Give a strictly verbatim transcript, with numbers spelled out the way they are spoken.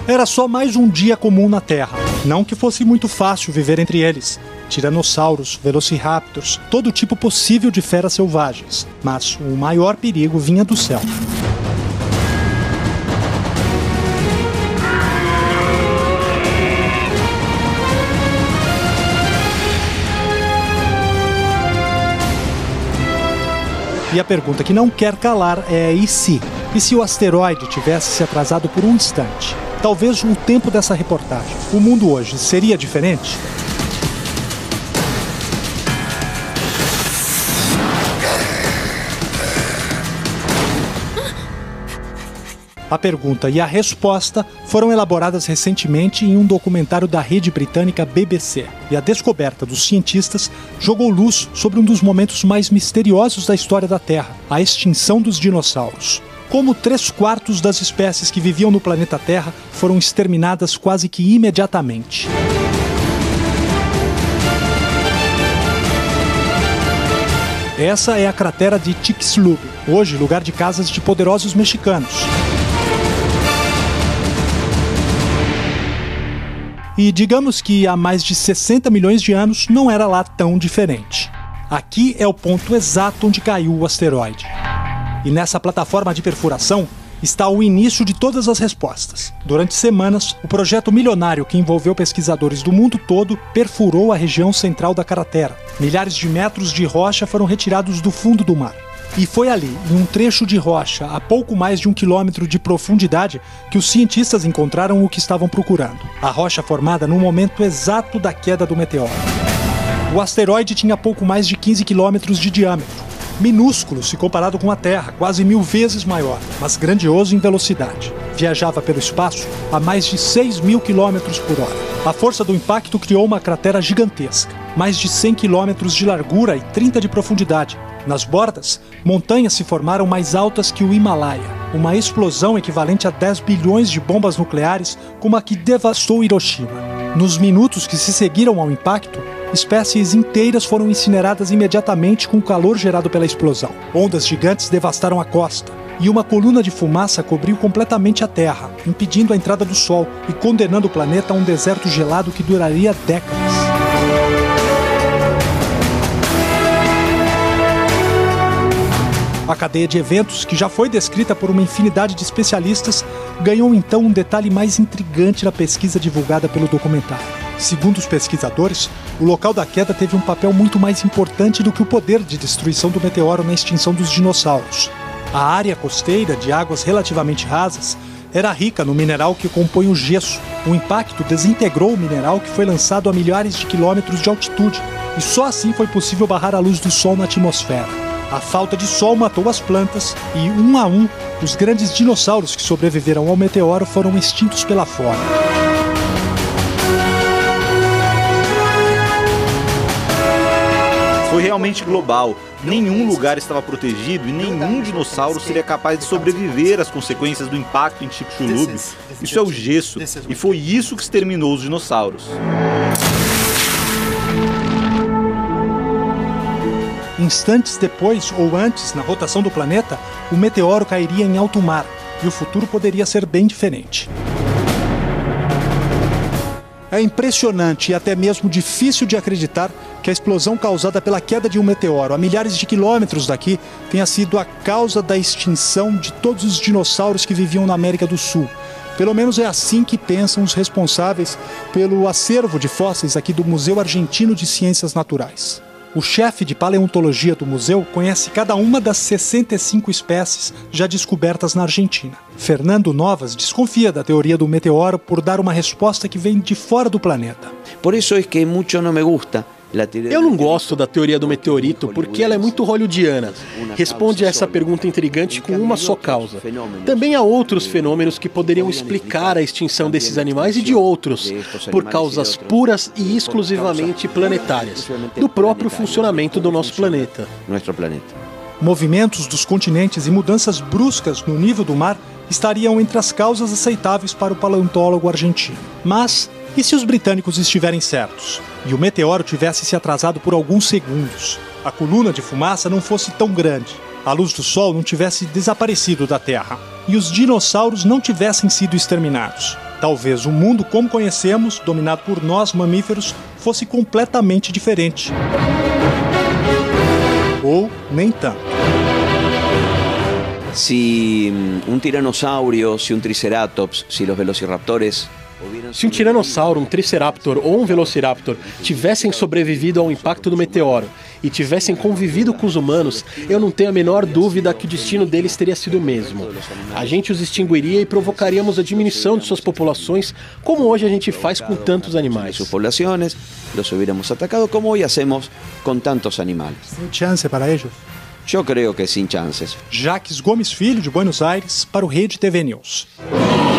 Era só mais um dia comum na Terra. Não que fosse muito fácil viver entre eles. Tiranossauros, velociraptors, todo tipo possível de feras selvagens. Mas o maior perigo vinha do céu. E a pergunta que não quer calar é e se? E se o asteroide tivesse se atrasado por um instante? Talvez o tempo dessa reportagem. O mundo hoje seria diferente? A pergunta e a resposta foram elaboradas recentemente em um documentário da rede britânica B B C. E a descoberta dos cientistas jogou luz sobre um dos momentos mais misteriosos da história da Terra, a extinção dos dinossauros. Como três quartos das espécies que viviam no planeta Terra foram exterminadas quase que imediatamente. Essa é a cratera de Chicxulub, hoje lugar de casas de poderosos mexicanos. E digamos que há mais de sessenta milhões de anos não era lá tão diferente. Aqui é o ponto exato onde caiu o asteroide. E nessa plataforma de perfuração está o início de todas as respostas. Durante semanas, o projeto milionário que envolveu pesquisadores do mundo todo perfurou a região central da cratera. Milhares de metros de rocha foram retirados do fundo do mar. E foi ali, em um trecho de rocha a pouco mais de um quilômetro de profundidade, que os cientistas encontraram o que estavam procurando. A rocha formada no momento exato da queda do meteoro. O asteroide tinha pouco mais de quinze quilômetros de diâmetro. Minúsculo se comparado com a Terra, quase mil vezes maior, mas grandioso em velocidade. Viajava pelo espaço a mais de seis mil quilômetros por hora. A força do impacto criou uma cratera gigantesca, mais de cem quilômetros de largura e trinta de profundidade. Nas bordas, montanhas se formaram mais altas que o Himalaia. Uma explosão equivalente a dez bilhões de bombas nucleares, como a que devastou Hiroshima. Nos minutos que se seguiram ao impacto, espécies inteiras foram incineradas imediatamente com o calor gerado pela explosão. Ondas gigantes devastaram a costa, e uma coluna de fumaça cobriu completamente a Terra, impedindo a entrada do Sol e condenando o planeta a um deserto gelado que duraria décadas. A cadeia de eventos, que já foi descrita por uma infinidade de especialistas, ganhou então um detalhe mais intrigante na pesquisa divulgada pelo documentário. Segundo os pesquisadores, o local da queda teve um papel muito mais importante do que o poder de destruição do meteoro na extinção dos dinossauros. A área costeira, de águas relativamente rasas, era rica no mineral que compõe o gesso. O impacto desintegrou o mineral que foi lançado a milhares de quilômetros de altitude, e só assim foi possível barrar a luz do Sol na atmosfera. A falta de sol matou as plantas e, um a um, os grandes dinossauros que sobreviveram ao meteoro foram extintos pela fome. Foi realmente global. Nenhum lugar estava protegido e nenhum dinossauro seria capaz de sobreviver às consequências do impacto em Chicxulub. Isso é o gesso, e foi isso que exterminou os dinossauros. Instantes depois, ou antes, na rotação do planeta, o meteoro cairia em alto mar, e o futuro poderia ser bem diferente. É impressionante e até mesmo difícil de acreditar que a explosão causada pela queda de um meteoro a milhares de quilômetros daqui tenha sido a causa da extinção de todos os dinossauros que viviam na América do Sul. Pelo menos é assim que pensam os responsáveis pelo acervo de fósseis aqui do Museu Argentino de Ciências Naturais. O chefe de paleontologia do museu conhece cada uma das sessenta e cinco espécies já descobertas na Argentina. Fernando Novas desconfia da teoria do meteoro por dar uma resposta que vem de fora do planeta. Por isso é que muito não me gusta. Eu não gosto da teoria do meteorito porque ela é muito hollywoodiana. Responde a essa pergunta intrigante com uma só causa. Também há outros fenômenos que poderiam explicar a extinção desses animais e de outros, por causas puras e exclusivamente planetárias, do próprio funcionamento do nosso planeta. Movimentos dos continentes e mudanças bruscas no nível do mar estariam entre as causas aceitáveis para o paleontólogo argentino. Mas e se os britânicos estiverem certos? E o meteoro tivesse se atrasado por alguns segundos? A coluna de fumaça não fosse tão grande, a luz do Sol não tivesse desaparecido da Terra, e os dinossauros não tivessem sido exterminados? Talvez o mundo como conhecemos, dominado por nós mamíferos, fosse completamente diferente. Ou nem tanto. Si un tiranosaurio, si un triceratops, si los velociraptores... Se um tiranossauro, um triceraptor ou um velociraptor tivessem sobrevivido ao impacto do meteoro e tivessem convivido com os humanos, eu não tenho a menor dúvida que o destino deles teria sido o mesmo. A gente os extinguiria e provocaríamos a diminuição de suas populações, como hoje a gente faz com tantos animais. Sus poblaciones, los hubiéramos atacado como hoy hacemos con tantos animales. Sem chance para eles? Yo creo que sin chances. Jacques Gomes Filho, de Buenos Aires, para o Rede T V News.